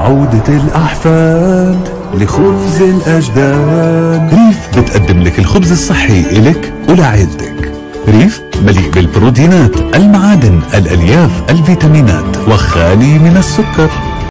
عودة الأحفاد لخبز الأجداد. ريف بتقدم لك الخبز الصحي إلك ولعائلتك. ريف مليء بالبروتينات، المعادن، الألياف، الفيتامينات، وخالي من السكر.